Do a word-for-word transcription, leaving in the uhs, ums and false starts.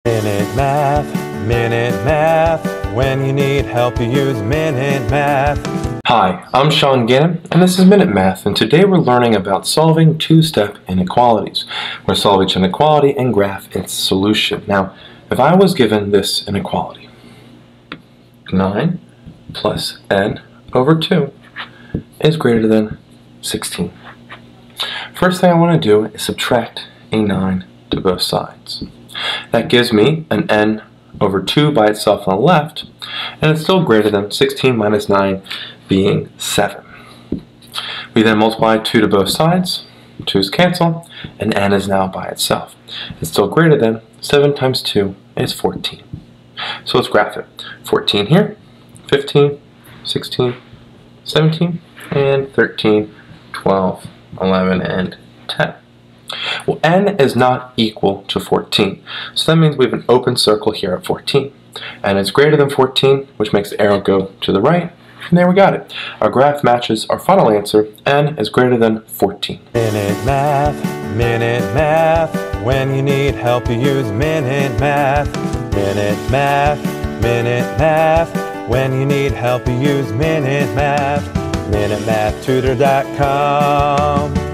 Minute Math, Minute Math. When you need help, you use Minute Math. Hi, I'm Sean Gannon, and this is Minute Math, and today we're learning about solving two-step inequalities. We're solving each inequality and graph its solution. Now, if I was given this inequality, nine plus n over two is greater than sixteen. First thing I want to do is subtract a nine to both sides. That gives me an n over two by itself on the left, and it's still greater than sixteen minus nine being seven. We then multiply two to both sides, two's cancel, and n is now by itself. It's still greater than seven times two is fourteen. So let's graph it. fourteen here, fifteen, sixteen, seventeen, and thirteen, twelve, eleven, and ten. Well, n is not equal to fourteen, so that means we have an open circle here at fourteen. N is greater than fourteen, which makes the arrow go to the right, and there we got it. Our graph matches our final answer. N is greater than fourteen. Minute Math, Minute Math. When you need help, you use Minute Math. Minute Math, Minute Math. When you need help, you use Minute Math. Minute Math Tutor dot com